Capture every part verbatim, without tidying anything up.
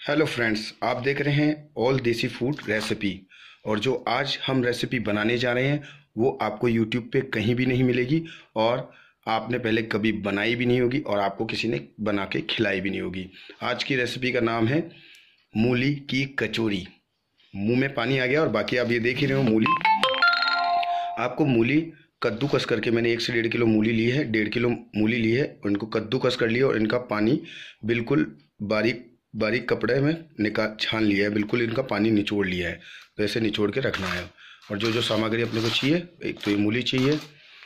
Hello friends, आप देख रहे हैं ऑल देसी फूड रेसिपी। और जो आज हम रेसिपी बनाने जा रहे हैं वो आपको यूट्यूब पे कहीं भी नहीं मिलेगी और आपने पहले कभी बनाई भी नहीं होगी और आपको किसी ने बना के खिलाई भी नहीं होगी। आज की रेसिपी का नाम है मूली की कचौरी। मुंह में पानी आ गया। और बाकी आप ये देख ही रहे हो, मूली आपको मूली कद्दूकस करके, मैंने एक से डेढ़ किलो मूली ली है, डेढ़ किलो मूली ली है, उनको कद्दूकस कर लिया और इनका पानी बिल्कुल बारीक बारीक कपड़े में निकाल छान लिया है, बिल्कुल इनका पानी निचोड़ लिया है। तो ऐसे निचोड़ के रखना है। और जो जो सामग्री अपने को चाहिए, एक तो ये मूली चाहिए,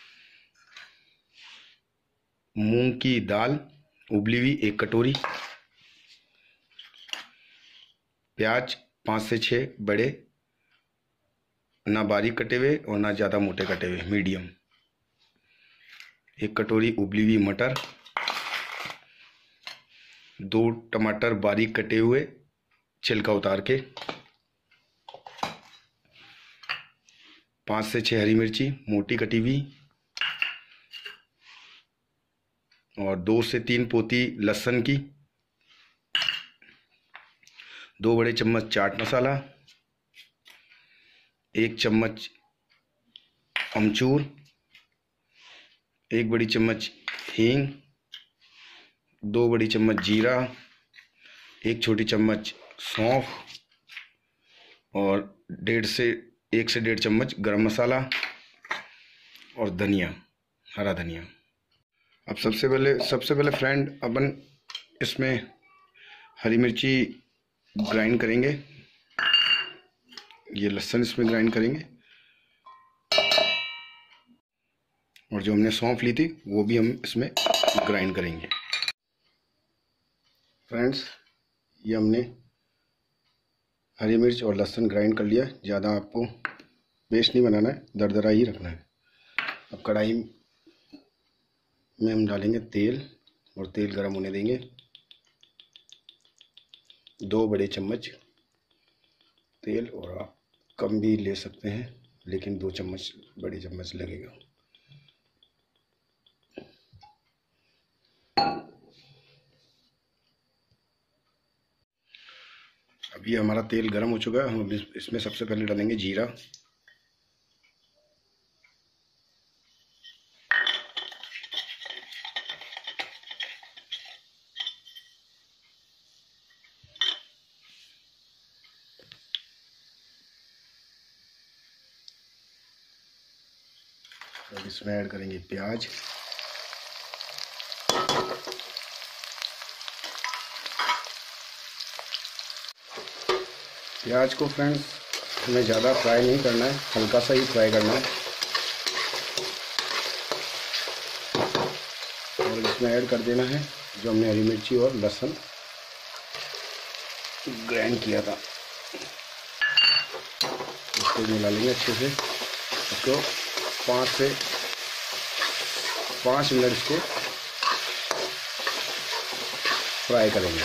मूंग की दाल उबली हुई एक कटोरी, प्याज पाँच से छः बड़े, ना बारीक कटे हुए और ना ज़्यादा मोटे कटे हुए, मीडियम, एक कटोरी उबली हुई मटर, दो टमाटर बारीक कटे हुए छिलका उतार के, पाँच से छः हरी मिर्ची मोटी कटी हुई, और दो से तीन पोती लहसुन की, दो बड़े चम्मच चाट मसाला, एक चम्मच अमचूर, एक बड़ी चम्मच हींग, दो बड़ी चम्मच जीरा, एक छोटी चम्मच सौंफ और डेढ़ से एक से डेढ़ चम्मच गरम मसाला और धनिया, हरा धनिया। अब सबसे पहले सबसे पहले फ्रेंड अपन इसमें हरी मिर्ची ग्राइंड करेंगे, ये लहसुन इसमें ग्राइंड करेंगे, और जो हमने सौंफ ली थी वो भी हम इसमें ग्राइंड करेंगे। फ्रेंड्स, ये हमने हरी मिर्च और लहसुन ग्राइंड कर लिया। ज़्यादा आपको पेस्ट नहीं बनाना है, दरदरा ही रखना है। अब कढ़ाई में हम डालेंगे तेल और तेल गरम होने देंगे। दो बड़े चम्मच तेल, और आप कम भी ले सकते हैं लेकिन दो चम्मच बड़ी चम्मच लगेगा। अभी हमारा तेल गरम हो चुका है। हम इसमें सबसे पहले डालेंगे जीरा, अब इसमें ऐड करेंगे प्याज, प्याज को फ्रेंड्स हमें ज़्यादा फ्राई नहीं करना है, हल्का सा ही फ्राई करना है। और इसमें ऐड कर देना है जो हमने हरी मिर्ची और लहसुन ग्राइंड किया था, इसको मिला लेंगे अच्छे से। इसको पाँच से पाँच मिनट इसको फ्राई करेंगे।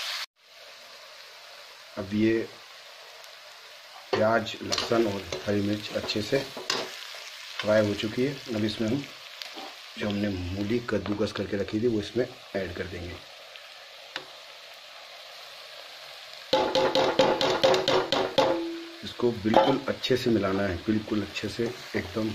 अब ये प्याज, लहसुन और हरी मिर्च अच्छे से फ्राई हो चुकी है। अब इसमें हम जो हमने मूली कद्दूकस करके रखी थी वो इसमें ऐड कर देंगे। इसको बिल्कुल अच्छे से मिलाना है, बिल्कुल अच्छे से एकदम।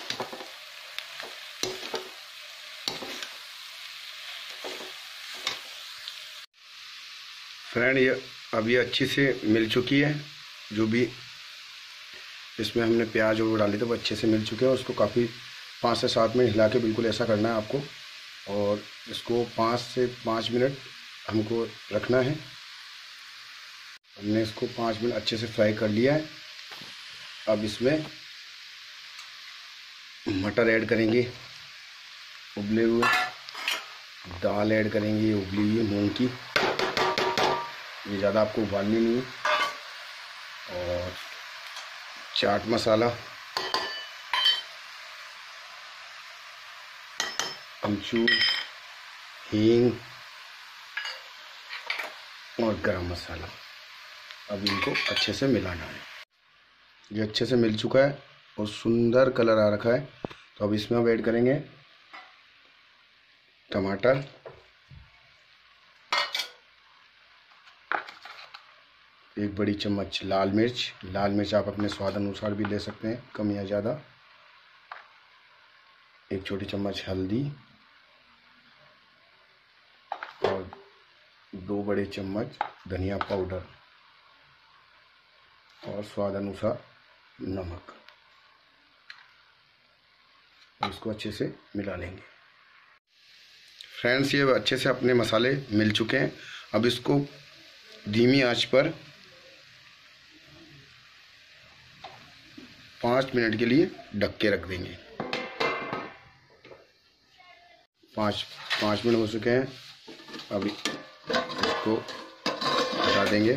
फ्रेंड, ये अब ये अच्छी से मिल चुकी है। जो भी इसमें हमने प्याज और वो डाले थे वो अच्छे से मिल चुके हैं। उसको काफ़ी पाँच से सात मिनट हिला के बिल्कुल ऐसा करना है आपको, और इसको पाँच से पाँच मिनट हमको रखना है। हमने इसको पाँच मिनट अच्छे से फ्राई कर लिया है। अब इसमें मटर ऐड करेंगे उबले हुए, दाल ऐड करेंगे उबली हुई मूंग की, ये ज़्यादा आपको उबालनी नहीं है, और चाट मसाला, अमचूर, हींग और गरम मसाला। अब इनको अच्छे से मिलाना है। ये अच्छे से मिल चुका है और सुंदर कलर आ रखा है। तो अब इसमें हम ऐड करेंगे टमाटर, एक बड़ी चम्मच लाल मिर्च। लाल मिर्च आप अपने स्वाद अनुसार भी ले सकते हैं, कम या ज़्यादा। एक छोटी चम्मच हल्दी और दो बड़े चम्मच धनिया पाउडर और स्वाद अनुसार नमक। इसको अच्छे से मिला लेंगे। फ्रेंड्स, ये अच्छे से अपने मसाले मिल चुके हैं। अब इसको धीमी आंच पर पाँच मिनट के लिए ढक के रख देंगे। पाँच पाँच मिनट हो चुके हैं। अभी इसको हटा देंगे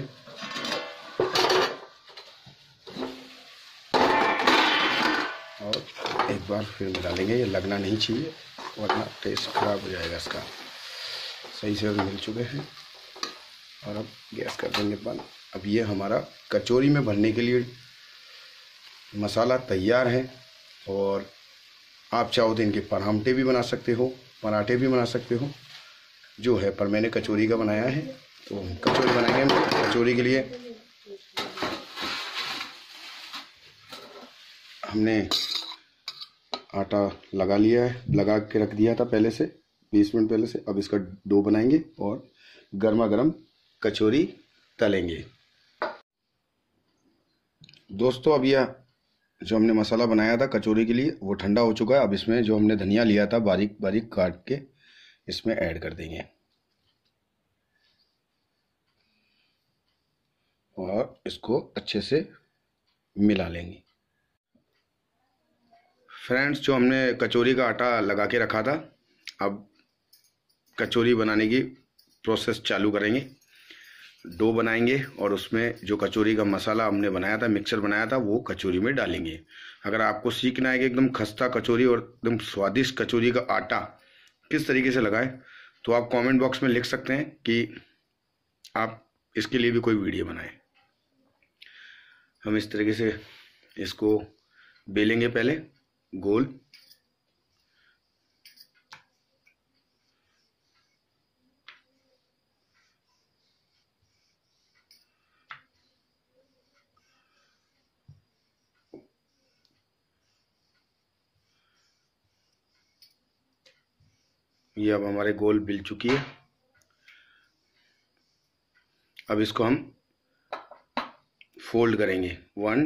और एक बार फिर मिला लेंगे। ये लगना नहीं चाहिए वरना टेस्ट खराब हो जाएगा इसका। सही से मिल चुके हैं और अब गैस कर देंगे बंद। अब ये हमारा कचौरी में भरने के लिए मसाला तैयार है। और आप चाहो तो इनके परांठे भी बना सकते हो, पराठे भी बना सकते हो, जो है, पर मैंने कचौरी का बनाया है तो हम कचौरी बनाएंगे। कचौरी के लिए हमने आटा लगा लिया है, लगा के रख दिया था पहले से, बीस मिनट पहले से। अब इसका डो बनाएंगे और गर्मा गर्म कचौरी तलेंगे। दोस्तों, अब यह जो हमने मसाला बनाया था कचौरी के लिए वो ठंडा हो चुका है। अब इसमें जो हमने धनिया लिया था बारीक बारीक काट के इसमें ऐड कर देंगे और इसको अच्छे से मिला लेंगे। फ्रेंड्स, जो हमने कचौरी का आटा लगा के रखा था, अब कचौरी बनाने की प्रोसेस चालू करेंगे। डो बनाएंगे और उसमें जो कचौरी का मसाला हमने बनाया था, मिक्सचर बनाया था, वो कचौरी में डालेंगे। अगर आपको सीखना है कि एकदम खस्ता कचौरी और एकदम स्वादिष्ट कचौरी का आटा किस तरीके से लगाएं, तो आप कमेंट बॉक्स में लिख सकते हैं कि आप इसके लिए भी कोई वीडियो बनाएं। हम इस तरीके से इसको बेलेंगे पहले गोल। ये अब हमारे गोल बिल चुकी है। अब इसको हम फोल्ड करेंगे, वन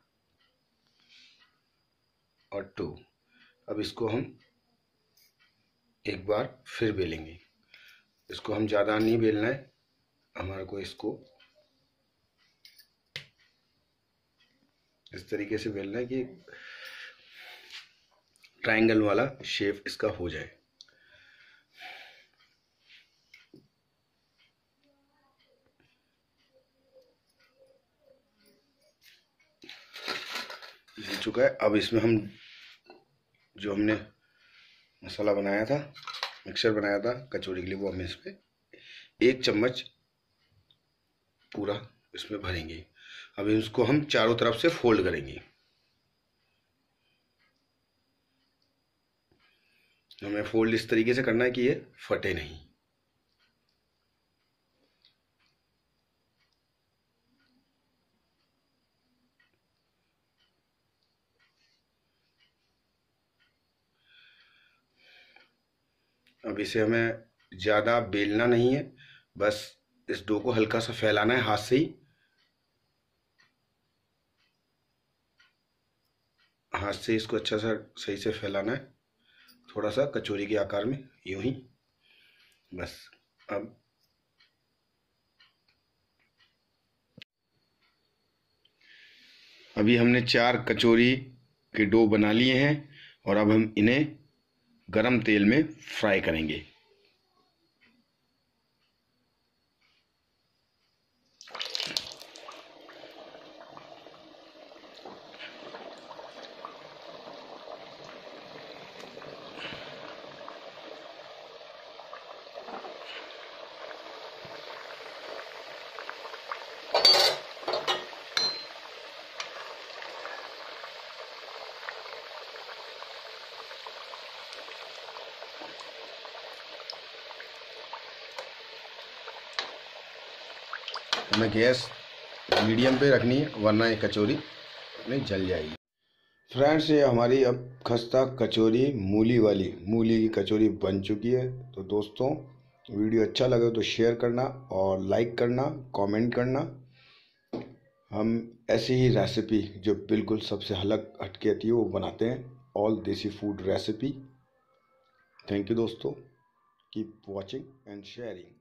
और टू। अब इसको हम एक बार फिर बेलेंगे। इसको हम ज़्यादा नहीं बेलना है, हमारे को इसको इस तरीके से बेलना है कि ट्रायंगल वाला शेप इसका हो जाए। मिल चुका है। अब इसमें हम जो हमने मसाला बनाया था, मिक्सचर बनाया था कचौरी के लिए, वो हम इसमें एक चम्मच पूरा इसमें भरेंगे। अब इसको हम चारों तरफ से फोल्ड करेंगे। हमें फोल्ड इस तरीके से करना है कि ये फटे नहीं। अब इसे हमें ज़्यादा बेलना नहीं है, बस इस डो को हल्का सा फैलाना है हाथ से ही। हाथ से इसको अच्छा सा सही से फैलाना है, थोड़ा सा कचौरी के आकार में, यूं ही बस। अब अभी हमने चार कचौरी के डो बना लिए हैं और अब हम इन्हें गरम तेल में फ्राई करेंगे। हमें गैस मीडियम पे रखनी है, वरना ये कचौरी नहीं जल जाएगी। फ्रेंड्स, ये हमारी अब खस्ता कचौरी मूली वाली मूली की कचौरी बन चुकी है। तो दोस्तों, वीडियो अच्छा लगे तो शेयर करना और लाइक करना, कमेंट करना। हम ऐसी ही रेसिपी जो बिल्कुल सबसे अलग हटके आती है वो बनाते हैं, all desi food recipe. Thank you दोस्तों, कीप वॉचिंग एंड शेयरिंग।